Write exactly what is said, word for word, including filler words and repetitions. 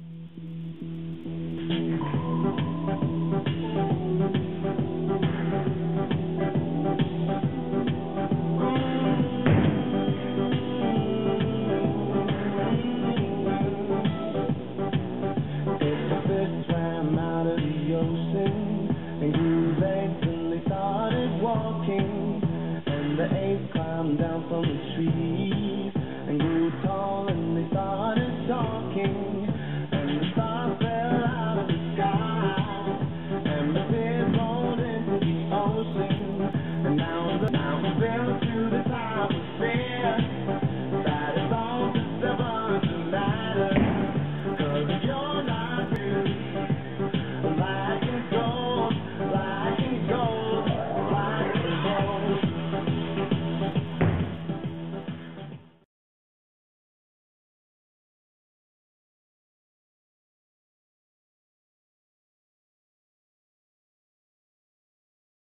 And grew legs and they started walking, and the apes climbed down from the trees.